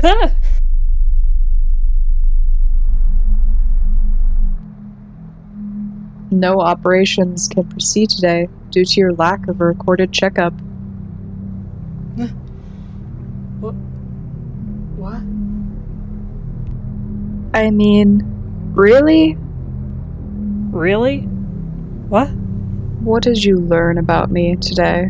No operations can proceed today due to your lack of a recorded checkup. What? I mean, really? Really? What? What did you learn about me today?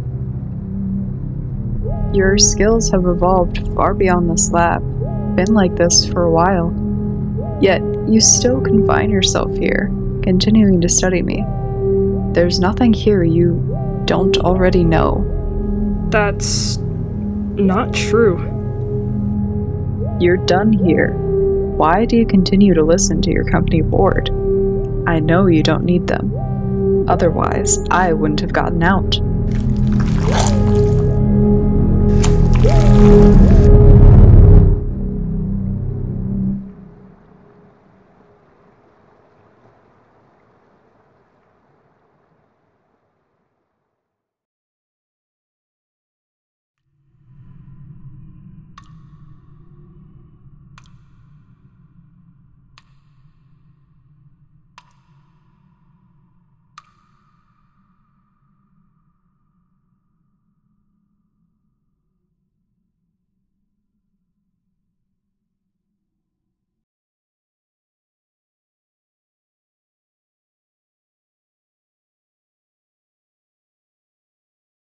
Your skills have evolved far beyond this lab. Been like this for a while. Yet, you still confine yourself here, continuing to study me. There's nothing here you don't already know. That's not true. You're done here. Why do you continue to listen to your company board? I know you don't need them. Otherwise, I wouldn't have gotten out.